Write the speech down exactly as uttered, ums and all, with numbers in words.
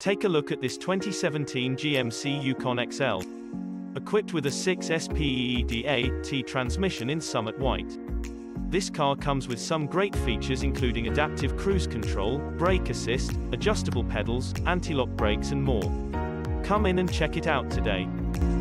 Take a look at this twenty seventeen G M C Yukon X L. Equipped with a six speed A T transmission in Summit White. This car comes with some great features including adaptive cruise control, brake assist, adjustable pedals, anti-lock brakes and more. Come in and check it out today.